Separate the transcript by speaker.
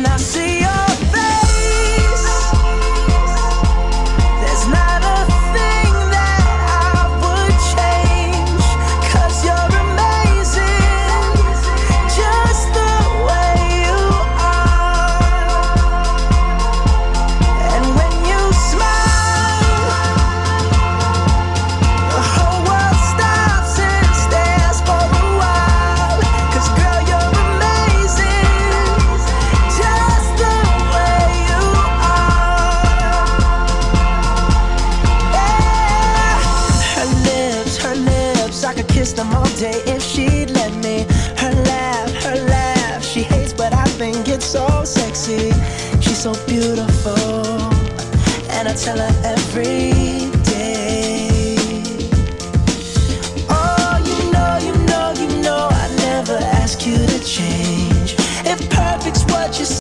Speaker 1: when I see your face. There's not a thing that I would change, 'cause you're amazing, just the way you are. And when you smile, the whole world stops and stares for a while, 'cause girl, you're amazing, just the way you are. Yeah. Her lips, I could kiss them all day if she'd let me. Her laugh, she hates but I think it's so sexy. She's so beautiful, and I tell her every day. Oh, you know, I never ask you to change. If perfect's what you